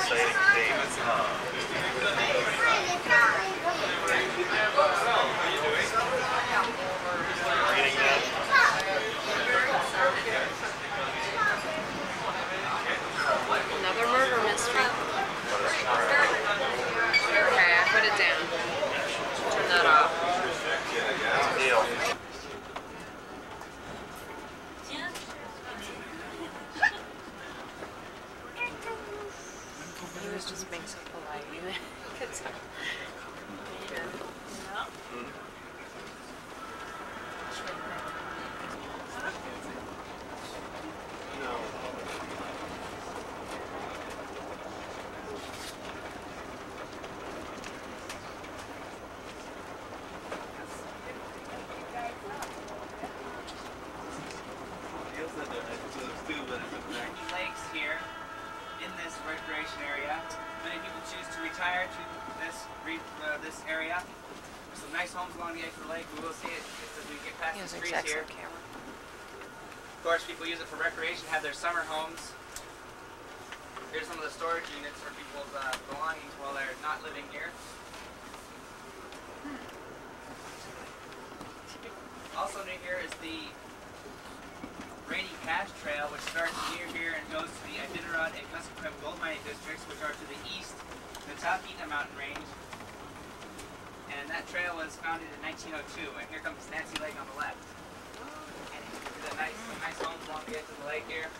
Another murder mystery. Okay, I put it down. Turn that off. He was just being so polite. It's lakes here in this recreation area. Many people choose to retire to this area. There's some nice homes along the edge of the lake. We will see it as we get past the trees here. Of course, people use it for recreation, have their summer homes. Here's some of the storage units for people's belongings while they're not living here. Also near here is the Rainy Pass Trail, which starts near here and goes to the Iditarod and Kuskokwim gold mining districts, which are to the east in the Talkeetna mountain range. And that trail was founded in 1902. And here comes Nancy Lake on the left. There's a nice homes along the edge of the lake here.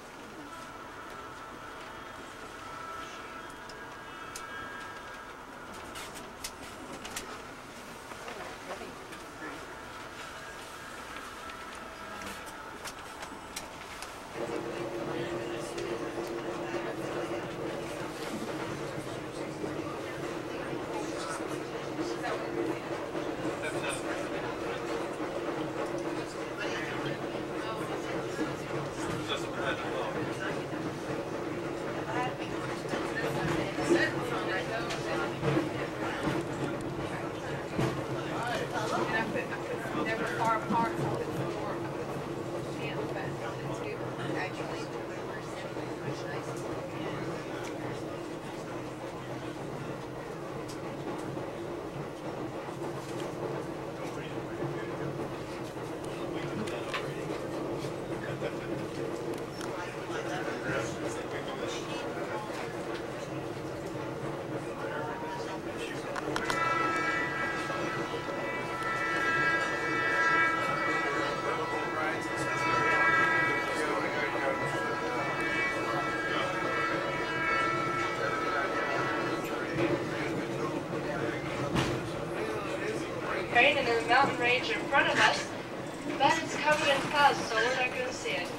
Train and there's a mountain range in front of us, but it's covered in clouds, so we're not going to see it.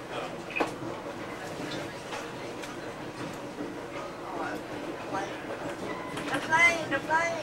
The plane!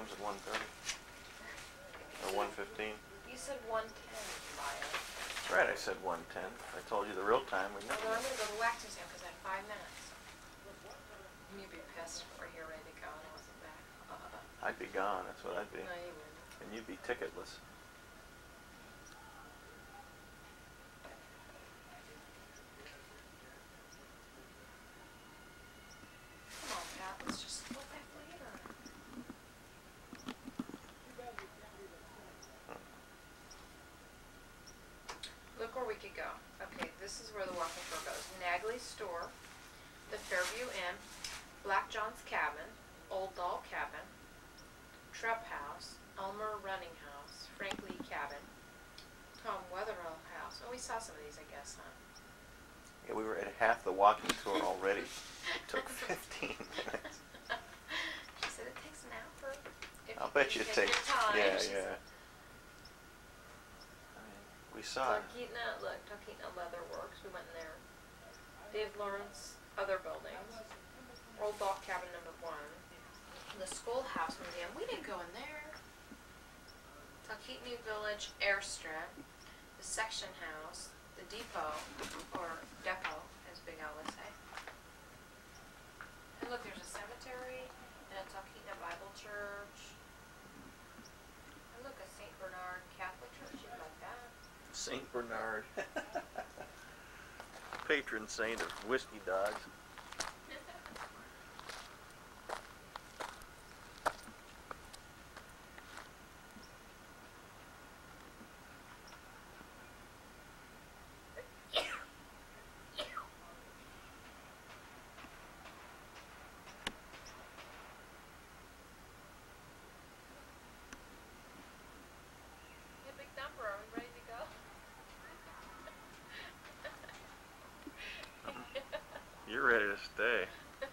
comes at 1:30 or 1:15. You said 1:10, liar. That's right, I said 1:10. I told you the real time. We know. Although I'm going to go to the wax museum because I had 5 minutes. You'd be pissed if we're here ready to go and I wasn't back. I'd be gone, that's what I'd be. No, you wouldn't. And you'd be ticketless. Come on, Pat, let's just go back later. Look where we could go. Okay, this is where the walking tour goes. Nagley's Store, the Fairview Inn, Black John's Cabin, Old Doll Cabin, Trupp House, Elmer Running House, Frank Lee Cabin, Tom Wetherell House. Oh, we saw some of these, I guess, huh? Yeah, we were at half the walking tour already. It took 15 minutes. She said it takes an hour. If I'll bet you it take takes. your time. Yeah, She yeah. said, I mean, we saw it. Talkeetna, look, Talkeetna Leather Works. We went in there. Dave Lawrence, other buildings. Old Doll Cabin #1. The Schoolhouse Museum. We didn't go in there. Talkeetna Village Airstrip. The Section House. The Depot, or Depot, as Big Al would say. And look, there's a cemetery and a Talkeetna Bible Church. And look, a St. Bernard Catholic Church. You'd like that. St. Bernard. Patron saint of whiskey dogs. Big number. Are we ready to go? You're ready to stay.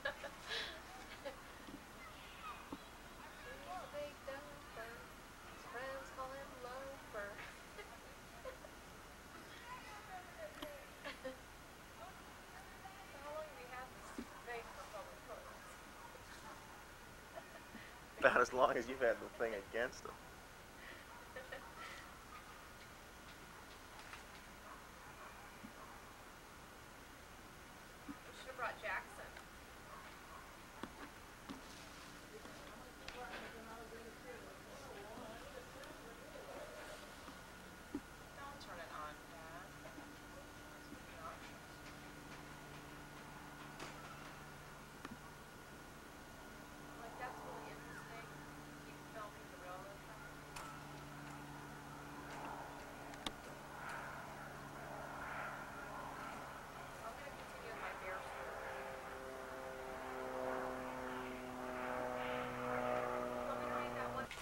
Big dumper. His friends call him Loafer. How long do we have this thing for public toilets? About as long as you've had the thing against them. We should have brought Jackson. Don't turn it on, Dad. Like, that's really interesting. Keep filming the railroad track. I'm going to continue with my beer story. Let me read that one.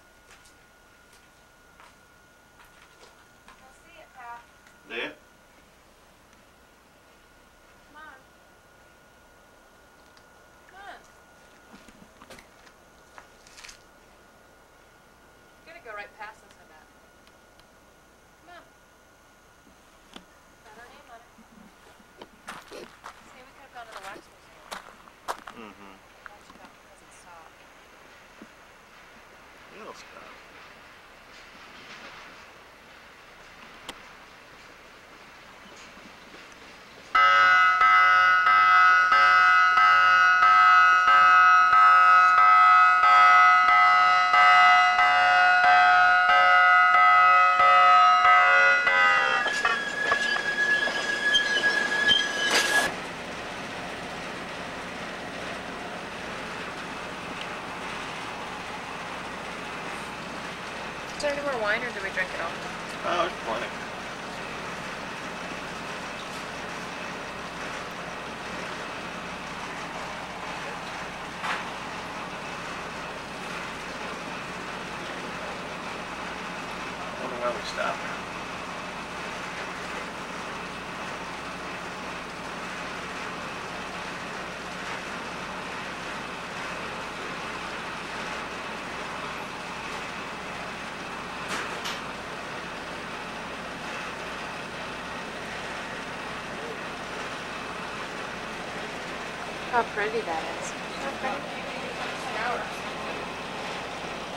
I'll see it, Pat. Do you? Come on. Come on. You're gonna go right past us, I bet. Come on. Got our name on it. See, we could have gone to the wax museum. Mm-hmm. That's about because it stopped. It'll stop. Is there any more wine or do we drink it all? Oh, there's plenty. I wonder why we stopped. How pretty that is. How pretty.